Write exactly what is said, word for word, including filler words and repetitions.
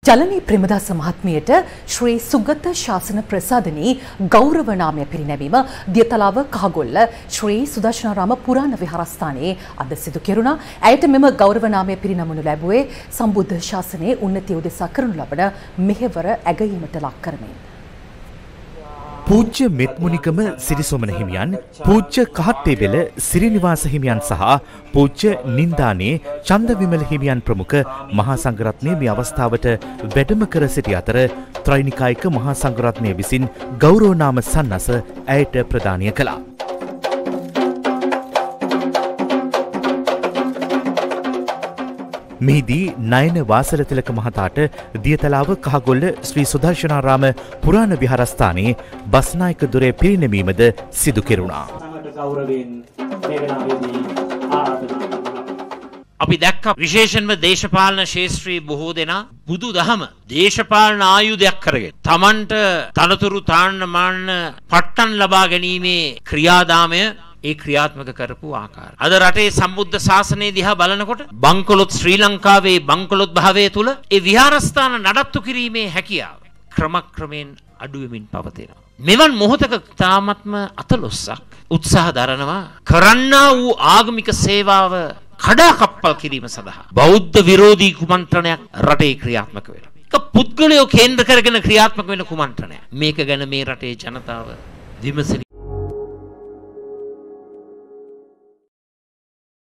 ජලනී ප්‍රේමදාස මහත්මියට ශ්‍රී සුගත ශාසන ප්‍රසාදනී ගෞරව නාමය පිරිනැමීම දියතලාව කහගොල්ල ශ්‍රී සුදර්ශනාරාම පුරාණ විහාරස්ථානයේ අද සිදු කෙරුණා. ඇයට මෙම ගෞරව නාමය පිරිනමනු ලැබුවේ සම්බුද්ධ ශාසනයේ උන්නතිය උදෙසා කරනු ලබන මෙහෙවර ඇගයීමට ලක් කරමින්. පූජ්‍ය මෙත්මුනිකම සිරිසොමන හිමියන්, පූජ්‍ය කහත්තේබෙල සිරිනිවාස හිමියන් සහ පූජ්‍ය නින්දානේ චන්දවිමල හිමියන් ප්‍රමුඛ මහා සංඝරත්නය මේ අවස්ථාවට වැඩම කර සිටි අතර ත්‍රිනිකායික මහා සංඝරත්නය විසින් ගෞරව නාම සන්නස ඇයට ප්‍රදානය කළා. මෙහිදී නයන වාසලතිලක මහතාට දියතලාව කහගොල්ල ශ්‍රී සුදර්ශනාරාම පුරාණ විහාරස්ථානයේ බස්නායක දොරේ පිරිනැමීමද සිදු කෙරුණා. අපි දැක්ක විශේෂයෙන්ම දේශපාලන ශාස්ත්‍රයේ බොහෝ දෙනා බුදු දහම දේශපාලන ආයුධයක් කරගෙන තමන්ට තනතුරු තාන්න මාන්න පට්ටන් ලබා ගැනීමේ ක්‍රියාදාමය ඒ ක්‍රියාත්මක කරපු ආකාරය. අද රටේ සම්බුද්ධ ශාසනය දිහා බලනකොට බංකොලොත් ශ්‍රී ලංකාවේ බංකොලොත් භාවය තුල ඒ විහාරස්ථාන නඩත්තු කිරීමේ හැකියාව ක්‍රමක්‍රමයෙන් අඩු වෙමින් පවතිනවා. මෙවන් මොහොතක තාමත්ම අතලොස්සක් උත්සාහ දරනවා කරන්නා වූ ආගමික සේවාව කඩාකප්පල් කිරීම සඳහා බෞද්ධ විරෝධී කුමන්ත්‍රණයක් රටේ ක්‍රියාත්මක වෙනවා. ඒක පුද්ගලයෝ කේන්ද්‍ර කරගෙන ක්‍රියාත්මක වෙන කුමන්ත්‍රණයක්. මේක ගැන මේ රටේ ජනතාව විමසන